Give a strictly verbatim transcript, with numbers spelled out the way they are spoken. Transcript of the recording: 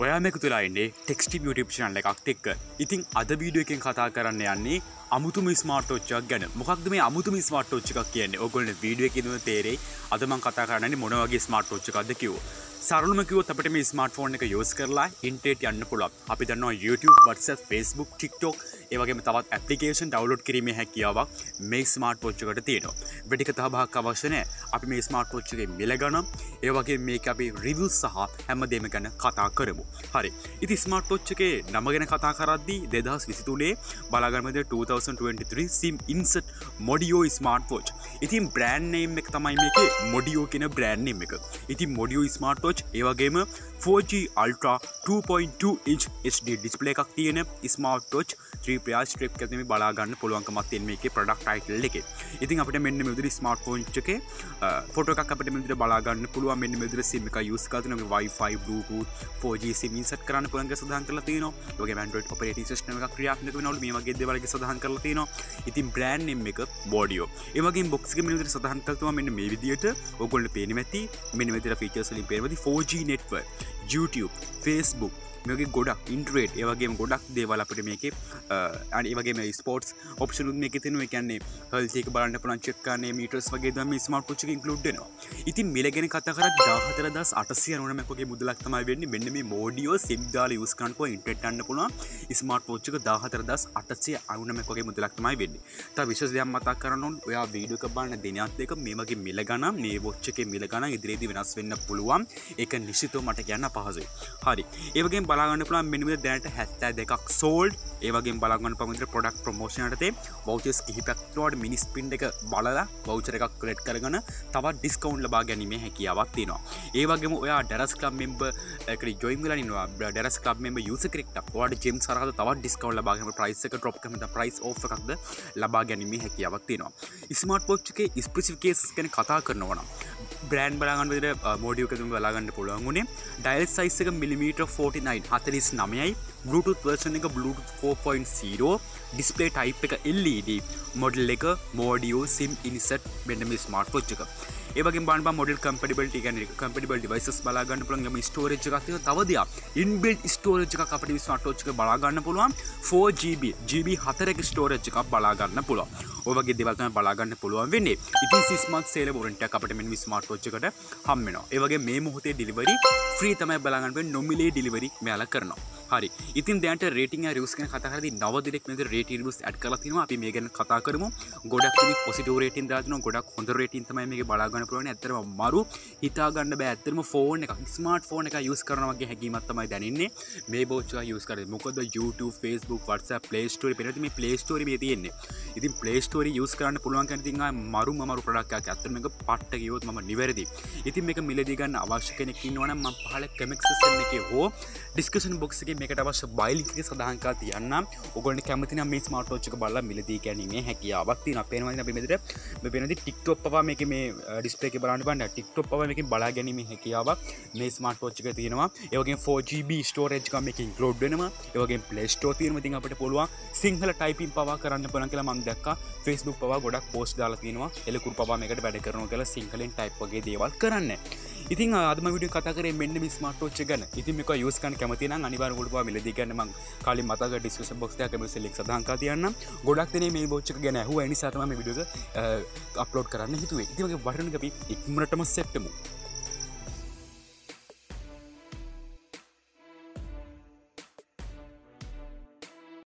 ඔයා මේක තුලා ඉන්නේ ටෙක්ස්ටිව් YouTube channel එකක් එක්ක. ඉතින් අද වීඩියෝ එකෙන් කතා කරන්න යන්නේ අමුතුම ස්මාර්ට් වොච් එකක් ගැන. මොකක්ද මේ අමුතුම ස්මාර්ට් වොච් එකක් කියන්නේ? ඔයගොල්ලෝ වීඩියෝ එකේදීම තේරෙයි. අද මම කතා කරන්නේ මොන වගේ ස්මාර්ට් වොච් එකක්ද කිව්වෝ. සරලවම කිව්වොත් අපිට මේ ස්මාර්ට් ෆෝන් එක යූස් කරලා ඉන්ටර්නෙට් යන්න පුළුවන්. අපි දන්නවා YouTube, WhatsApp, Facebook, TikTok ඒ වගේම තවත් ඇප්ලිකේෂන් ඩවුන්ලෝඩ් කිරීමේ හැකියාවක් මේ ස්මාර්ට් වොච් එකට තියෙනවා. වැඩි කතා බහක් අවශ්‍ය නැහැ. අපි මේ ස්මාර්ට් වොච් එකේ මිල ගණන්, ඒ වගේම මේක අපි රිවිව් සහ හැමදේම ගැන කතා කරමු. හරි. ඉතින් ස්මාර්ට් වොච් එකේ නම ගැන කතා කරද්දී දෙදහස් විසිතුනේ බලාගන්නමද twenty twenty-three SIM insert modio smart watch. ඉතින් බ්‍රෑන්ඩ් නේම් එක තමයි මේකේ modio කියන බ්‍රෑන්ඩ් නේම් එක. ඉතින් modio ස්මාර්ට් වොච් ඒ වගේම four G Ultra two point two inch H D display එකක් තියෙන ස්මාර්ට් වොච් Tripoed strip එකක් මේ බලා ගන්න පුළුවන්කමක් තියෙන මේකේ product title එකේ. ඉතින් අපිට මෙන්න මේ විදිහට ස්මාර්ට් ෆෝන් එකේ ෆොටෝ එකක් අපිට මේ විදිහට බලා ගන්න පුළුවන්. මෙන්න මේ විදිහට SIM එක use කරලා තියෙනවා. Wi-Fi, Bluetooth, four G SIM insert කරන්න පුළුවන් කියලා සඳහන් කරලා තියෙනවා. ඒ වගේම Android operating system එකක් ක්‍රියාත්මක වෙනවලු මේ වගේ දේවල් එක සඳහන් කරලා තියෙනවා. ඉතින් brand name එක modio. ඒ වගේම box එකේ මෙන්න විදිහට සඳහන් කරලා තියෙනවා මෙන්න මේ විදිහට ඔයගොල්ලෝ පේන්නේ නැති මෙන්න මේ විදිහට features වලින් පේනවා. four G network, YouTube, Facebook මේකේ ගොඩක් ඉන්ටර්නෙට් ඒ වගේම ගොඩක් දේවල් අපිට මේකේ අනිත් ඒ වගේම ස්පෝර්ට්ස් ඔප්ෂන් උත් මේකේ තියෙනවා. ඒ කියන්නේ හෙල්ත් එක බලන්න පුළුවන්, චෙක් කරන්න මීටර්ස් වගේ දේවල් මේ ස්මාර්ට් වොච් එකේ ඉන්ක්ලූඩ් වෙනවා. ඉතින් මිල ගැන කතා කරලා දාහතර හදාස් අටසිය අනූනවයක් වගේ මුදලක් තමයි වෙන්නේ. මෙන්න මේ modio SIM දාලා යූස් කරන්න පුළුවන් ඉන්ටර්නෙට් යන්න පුළුවන් ස්මාර්ට් වොච් එක දාහතර හදාස් අටසිය අනූනවයක් වගේ මුදලක් තමයි වෙන්නේ. තව විශේෂ දෙයක් මතක් කරන්න ඕන. ඔයා වීඩියෝ එක බලන දිනයත් දෙක මේ වගේ මිල ගණන් මේ වොච් එකේ මිල ගණන් ඉදිරියේදී වෙනස් වෙන්න පුළුවන්. ඒක නිශ්චිතව මට කියන්න අපහසුයි. හරි. ඒ වගේම බලා ගන්න පුළුවන් මෙන්න මේ දැනට හැත්තෑ දෙකක් sold. ඒ වගේම බලා ගන්න පුළුවන් විදිහට product promotion යටතේ vouchers කිහිපයක් තුනට මිනි ස්පින් එක බලලා voucher එකක් collect කරගෙන තවත් discount ලබා ගැනීමේ හැකියාවක් තියෙනවා. ඒ වගේම ඔයා Daras Club member එකට join වෙලා ඉන්නවා. Daras Club member user කෙනෙක්ට ඔයාලට gems හරහා තවත් discount ලබා ගැනීම price එක drop කරන price off එකක්ද ලබා ගැනීමේ හැකියාවක් තියෙනවා. ස්මාර්ට් වොච් එකේ specifications ගැන කතා කරනවා නම් brand බලා ගන්න විදිහට modio එකකින් බලා ගන්න පුළුවන් උනේ. dial size එක millimeter forty-nine forty-nine යි. Bluetooth version එක Bluetooth four point zero. display type එක L E D. model එක modio SIM insert මෙන්න මේ smart watch එක. ඒ වගේම බලන්න බා model compatibility කියන්නේ compatible devices බලා ගන්න පුළුවන්. යම storage එකක් තියෙනවා. තව දෙයක් inbuilt storage එකක් අපිට මේ smart watch එක බලා ගන්න පුළුවන්. four G B G B four storage එකක් බලා ගන්න පුළුවන්. ඔය වගේ දේවල් තමයි බලා ගන්න පුළුවන් වෙන්නේ. ඉතින් six months sale warranty එකක් අපිට මෙන්න මේ smart watch එකට හම් වෙනවා. ඒ වගේ මේ මොහොතේ delivery free තමයි බලා ගන්න වෙන්නේ. nominal delivery මෙයාලා කරනවා. හරි. ඉතින් දැනට rating and reviews ගැන කතා කරද්දී නව දෙනෙක් මෙතන rating reviews add කරලා තිනවා. අපි මේ ගැන කතා කරමු. ගොඩක් කෙනෙක් positive rating දාලා තිනවා. ගොඩක් හොඳ rating තමයි මේකේ බලා ගන්න පුළුවන්. ඇත්තටම මරු හිතා ගන්න බෑ. ඇත්තටම phone එකක් smart phone එකක් use කරනවා වගේ හැඟීමක් තමයි දැනෙන්නේ. මේ watch එක use කරද්දී. මොකද YouTube, Facebook, WhatsApp, Play Store පෙරදී මේ Play Store මේ තියෙන්නේ. ඉතින් Play Store use කරන්න පුළුවන් කියන ඉතින් ආ මරුම මරු product එකක්. ඇත්තටම මේක පට්ට ගියොත් මම නිවැරදි. ඉතින් මේක මිලදී ගන්න අවශ්‍ය කෙනෙක් ඉන්නවා නම් මම පහල comment section එකේ හෝ description box එකේ මේකට අවශ්‍ය buy link එක සඳහන් කරලා තියන්නම්. ඔයගොල්ලෝ කැමති නම් මේ smart watch එක බලලා මිලදී ගැනීමේ හැකියාවක් තියෙනවා. පේනවා ඉතින් අපි මෙතන මේ වෙනදී TikTok පවා මේකේ මේ display එකේ බලන්න බලන්න TikTok පවා මේකෙන් බලා ගැනීමේ හැකියාවක් මේ smart watch එකේ තියෙනවා. ඒ වගේම four G B storage එකක් මේකේ include වෙනවා. ඒ වගේම Play Store තියෙනවා. ඉතින් අපිට පුළුවන් සිංහල typing පවා කරන්න පුළුවන් කියලා මම දැක්කා. Facebook පවා ගොඩක් post දාලා තියෙනවා. එලකුරු පවා මේකට වැඩ කරනවා කියලා සිංහලෙන් type වගේ දේවල් කරන්න. ඉතින් අදම වීඩියෝ කතා කරේ මෙන්න මේ ස්මාර්ට් වොච් එක ගැන. ඉතින් මේක යූස් කරන්න කැමති නම් අනිවාර්යෙන් ඔයාලට පවා මිලදී ගන්න මම කලින් මතක ඩිස්ක්‍රිප්ෂන් බොක්ස් එකේ කැමති ලින්ක් සඳහන් කරලා තියන්නම්. ගොඩක් දෙනේ මේ වොච් එක ගැන අහුවා. ඒ නිසා තමයි මේ වීඩියෝ එක අප්ලෝඩ් කරන්න හිතුවේ. ඉතින් ඔයගේ වටින අපි ඉක්මනටම සෙට් වෙමු.